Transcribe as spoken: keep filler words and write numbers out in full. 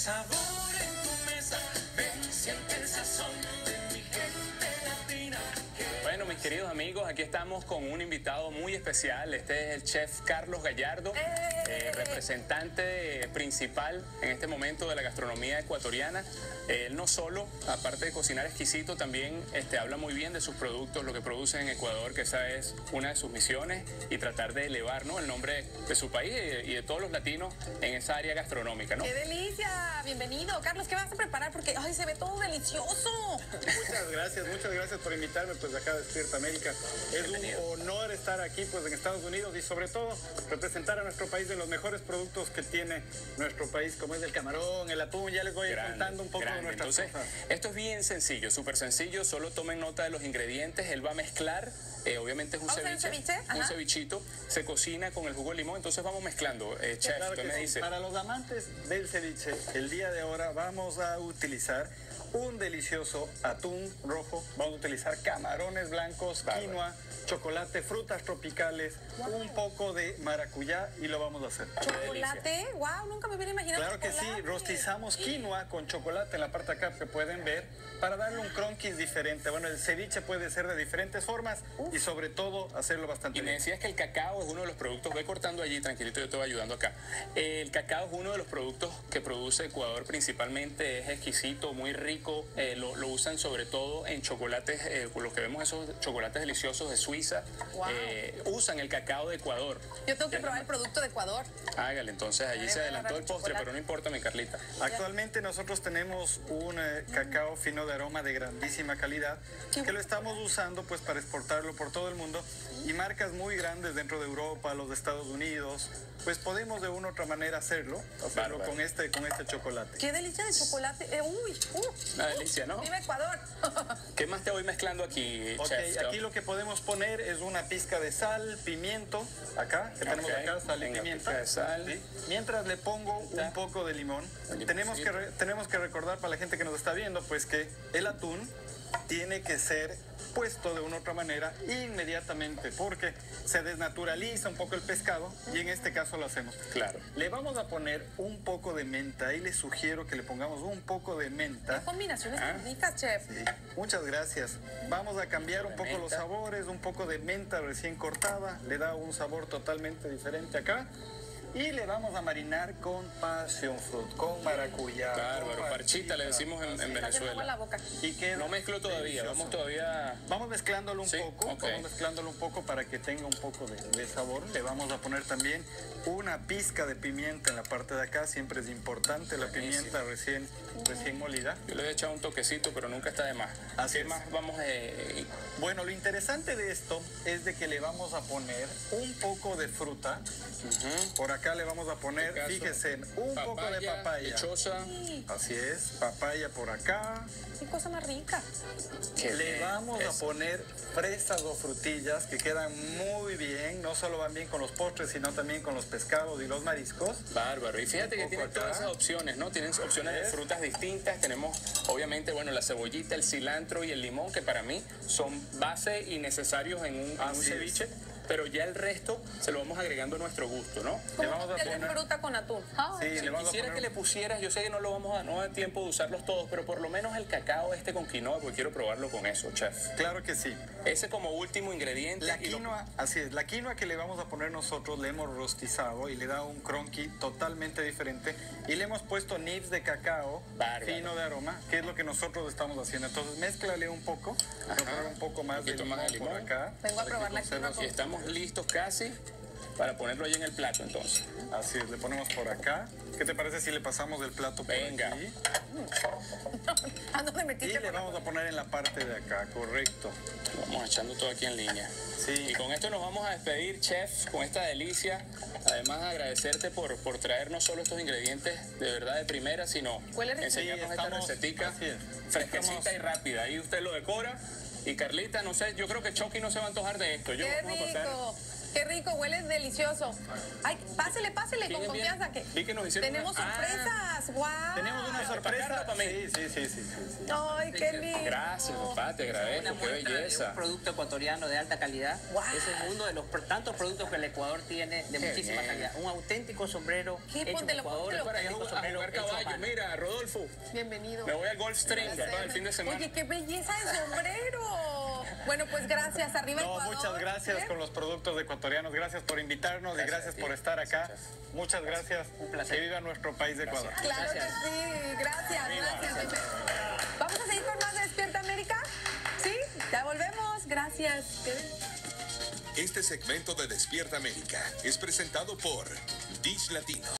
sabor en tu mesa, ven, siente el sazón de mi gente latina. Bueno, mis queridos amigos, aquí estamos con un invitado muy especial. Este es el chef Carlos Gallardo, eh, representante principal en este momento de la gastronomía ecuatoriana. Él no solo, aparte de cocinar exquisito, también este, habla muy bien de sus productos, lo que produce en Ecuador, que esa es una de sus misiones, y tratar de elevar, ¿no?, el nombre de su país y de, y de todos los latinos en esa área gastronómica, ¿no? ¡Qué delicia! Bienvenido. Carlos, ¿qué vas a preparar? Porque ay, se ve todo delicioso. Muchas gracias, muchas gracias por invitarme pues acá a Despierta América. Es un honor estar aquí pues en Estados Unidos y sobre todo representar a nuestro país de los mejores productos que tiene nuestro país, como es el camarón, el atún. Ya les voy Grande, contando un poco grande. de nuestras Entonces, cosas. esto es bien sencillo, súper sencillo. Solo tomen nota de los ingredientes. Él va a mezclar, eh, obviamente es un ¿Vamos a hacer ceviche, un ceviche? un Ajá. cevichito. Se cocina con el jugo de limón. Entonces vamos mezclando. Eh, chef, Claro usted que me sí. dice. Para los amantes del ceviche, el día de ahora vamos a utilizar un delicioso atún rojo, vamos a utilizar camarones blancos, Bárbaro. quinoa, chocolate, frutas tropicales, Wow. un poco de maracuyá y lo vamos a hacer. ¿Chocolate? Wow, nunca me hubiera imaginado. Claro que sí, chocolate. rostizamos quinoa con chocolate en la parte de acá que pueden ver para darle un cronquis diferente. Bueno, el ceviche puede ser de diferentes formas y sobre todo hacerlo bastante Y me bien. decías que el cacao es uno de los productos, ve cortando allí, tranquilito, yo te voy ayudando acá. El cacao es uno de los productos que produce Ecuador principalmente, es exquisito, muy rico, eh, lo, lo usan sobre todo en chocolates, eh, lo que vemos esos chocolates deliciosos de Suiza, Wow. eh, usan el cacao de Ecuador. Yo tengo que probar el producto de Ecuador. Hágale, entonces allí Ay, se voy a adelantó agarrar el postre, chocolate. pero no importa, mi Carlita. Actualmente nosotros tenemos un eh, cacao fino de aroma de grandísima calidad Qué que lo estamos usando pues para exportarlo por todo el mundo y marcas muy grandes dentro de Europa, los de Estados Unidos, pues podemos de una u otra manera hacerlo, hacerlo Bárbaro. con este, con este chocolate. ¡Qué delicia de chocolate! Eh, ¡Uy! Uh, Una delicia, ¿no? ¡Viva Ecuador! ¿Qué más te voy mezclando aquí, Ok, chef? aquí lo que podemos poner es una pizca de sal, pimiento, acá, que tenemos Ok, acá, sal y venga, pimienta. pizca de sal. ¿Sí? Mientras le pongo un poco de limón, El tenemos que, limoncito. re- tenemos que recordar para la gente que nos está viendo, pues que el atún tiene que ser puesto de una u otra manera inmediatamente, porque se desnaturaliza un poco el pescado y en este caso lo hacemos. Claro. Le vamos a poner un poco de menta, y les sugiero que le pongamos un poco de menta. ¡Qué combinaciones Ah. tan ricas, chef! Sí, muchas gracias. Vamos a cambiar un De poco los menta. sabores, un poco de menta recién cortada, le da un sabor totalmente diferente acá. Y le vamos a marinar con passion fruit, con maracuyá. Bárbaro, con parchita le decimos en, en Está haciendo agua en la Venezuela. boca. Y queda No mezclo todavía, delicioso. vamos todavía... Vamos mezclándolo un Sí, poco, ok. vamos mezclándolo un poco para que tenga un poco de, de sabor. Le vamos a poner también una pizca de pimienta en la parte de acá, siempre es importante la Buenísimo. pimienta recién, recién molida. Yo le he echado un toquecito, pero nunca está de más. Así ¿Qué es. más vamos eh, Bueno, lo interesante de esto es de que le vamos a poner un poco de fruta. ujú. Por acá le vamos a poner, En este caso, fíjense, un poco de papaya. lechosa. Sí, Así es, papaya por acá. ¡Qué cosa más rica! Qué Le bien. vamos a Eso. poner fresas o frutillas que quedan muy bien. No solo van bien con los postres, sino también con los pescados y los mariscos. Bárbaro. Y fíjate que Un poco tienen todas acá. esas opciones, ¿no? Tienen opciones de ¿Ves? frutas distintas. Tenemos, obviamente, bueno, la cebollita, el cilantro y el limón, que para mí son base y necesarios en un, en un Así es. ceviche. Pero ya el resto se lo vamos agregando a nuestro gusto, ¿no? Le ¿Cómo vamos a que de poner- fruta con atún? Sí, Ay, le vamos a Quisiera poner que le pusieras, yo sé que no lo vamos a, no da tiempo de usarlos todos, pero por lo menos el cacao este con quinoa, porque quiero probarlo con eso, chef. Claro que sí. Ese como último ingrediente. La y lo- quinoa, así es, la quinoa que le vamos a poner nosotros le hemos rostizado y le da un cronqui totalmente diferente y le hemos puesto nibs de cacao Bárbaro. fino de aroma, que es lo que nosotros estamos haciendo. Entonces mézclale un poco, vamos a poner un poco más de poquito limón, más de por limón. acá. Vengo a para que probar la conserve quinoa Y estamos listos casi para ponerlo ahí en el plato, entonces. su- Así es, le ponemos por acá. ¿Qué te parece si le pasamos el plato por Venga. aquí? ¿a dónde Y metiste? le vamos a poner en la parte de acá, correcto. Vamos echando todo aquí en línea. Sí. Y con esto nos vamos a despedir, chef, con esta delicia. Además, agradecerte por, por traer no solo estos ingredientes de verdad de primera, sino Huele rico. enseñarnos Sí, esta estamos- recetica así es. fresquecita Estamos- y rápida. Ahí usted lo decora. Y Carlita, no sé, yo creo que Chucky no se va a antojar de esto. Yo ¡Qué vamos a pasar. rico! ¡Qué rico! Huele delicioso. Ay, pásele, pásele ¿Quién con es bien? confianza. Que Vi que nos hicieron tenemos una- Ah. sorpresas. ¡Wow! Tenemos una sorpresa. Carlos, para mí. Sí, sí, sí, sí, sí. Ay, qué lindo. Gracias, papá, te Una agradezco, qué muestra de belleza. un producto ecuatoriano de alta calidad. Wow. Ese es uno de los pro- tantos productos que el Ecuador tiene de Qué muchísima bien. calidad. Un auténtico sombrero ¿Qué? hecho en Póntelo, Ecuador. póntelo. Para allá a auténtico jugar, a sombrero jugar hecho a caballo. mano. Mira, Rodolfo, Bienvenido. me voy al Golf Stream, papá, el fin de semana. Oye, qué belleza de sombrero. Bueno, pues gracias. Arriba No, Ecuador. muchas gracias ¿Eh? con los productos ecuatorianos. Gracias por invitarnos y gracias por estar acá. Muchas gracias. Un placer. Que viva nuestro país de Ecuador. Claro Gracias. que sí. Gracias, gracias. ¿Vamos a seguir con más de Despierta América? ¿Sí? Ya volvemos. Gracias. Este segmento de Despierta América es presentado por Dish Latino.